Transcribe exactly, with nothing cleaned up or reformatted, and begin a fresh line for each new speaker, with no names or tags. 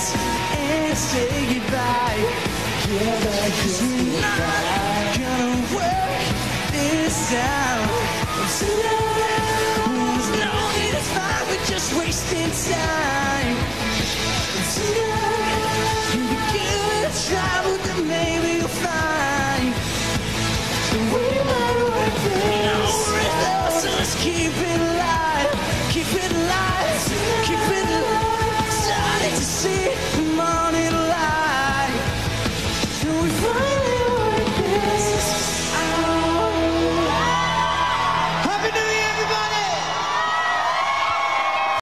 kiss and say goodbye.
Give a kiss
We're not
goodbye.
gonna work this out.